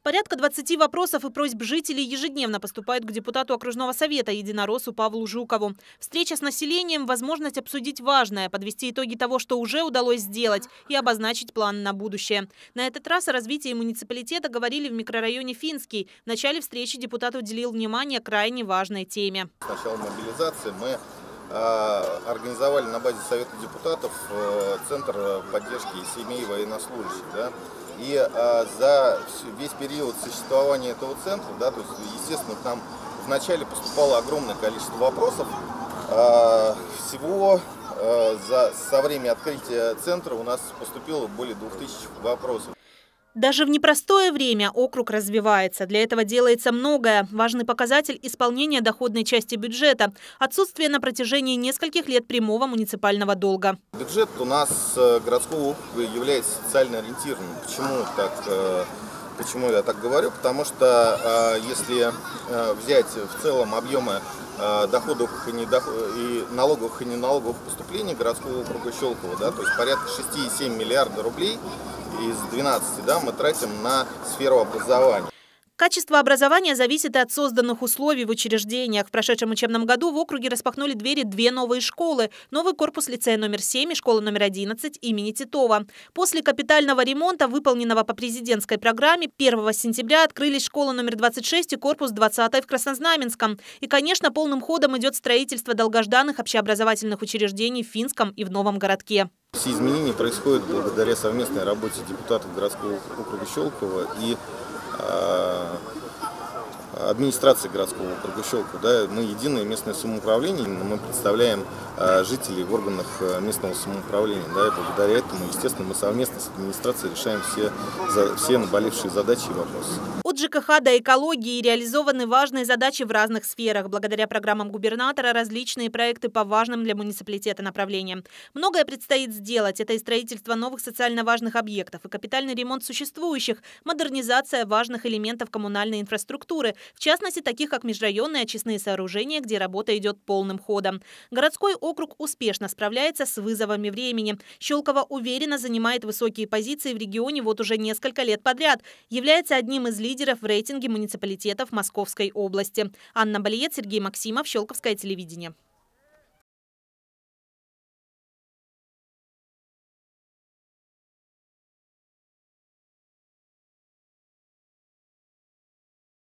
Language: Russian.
Порядка 20 вопросов и просьб жителей ежедневно поступают к депутату окружного совета единороссу Павлу Жукову. Встреча с населением – возможность обсудить важное, подвести итоги того, что уже удалось сделать, и обозначить планы на будущее. На этот раз о развитии муниципалитета говорили в микрорайоне Финский. В начале встречи депутат уделил внимание крайне важной теме. С начала мобилизации мы организовали на базе Совета депутатов Центр поддержки семей военнослужащих. Да? И за весь период существования этого центра, да, то есть, естественно, к нам вначале поступало огромное количество вопросов. Всего со времени открытия центра у нас поступило более 2000 вопросов. Даже в непростое время округ развивается. Для этого делается многое. Важный показатель – исполнение доходной части бюджета. Отсутствие на протяжении нескольких лет прямого муниципального долга. Бюджет у нас городского округа является социально ориентированным. Почему я так говорю? Потому что если взять в целом объемы доходов и налоговых и неналоговых поступлений городского округа Щелково, да, то есть порядка 6,7 миллиарда рублей из 12, да, мы тратим на сферу образования. Качество образования зависит и от созданных условий в учреждениях. В прошедшем учебном году в округе распахнули двери 2 новые школы. Новый корпус лицея номер 7 и школа номер 11 имени Титова. После капитального ремонта, выполненного по президентской программе, 1 сентября открылись школа номер 26 и корпус 20 в Краснознаменском. И, конечно, полным ходом идет строительство долгожданных общеобразовательных учреждений в Финском и в Новом городке. Все изменения происходят благодаря совместной работе депутатов городского округа Щелково и администрации городского округа Щелково. Да, мы единое местное самоуправление, мы представляем жителей в органах местного самоуправления. Да, и благодаря этому, естественно, мы совместно с администрацией решаем все наболевшие задачи и вопросы. От ЖКХ до экологии реализованы важные задачи в разных сферах. Благодаря программам губернатора различные проекты по важным для муниципалитета направлениям. Многое предстоит сделать. Это и строительство новых социально важных объектов, и капитальный ремонт существующих, модернизация важных элементов коммунальной инфраструктуры, в частности, таких как межрайонные очистные сооружения, где работа идет полным ходом. Городской округ успешно справляется с вызовами времени. Щелково уверенно занимает высокие позиции в регионе вот уже несколько лет подряд. Является одним из лидеров в рейтинге муниципалитетов Московской области. Анна Балиет, Сергей Максимов, Щелковское телевидение.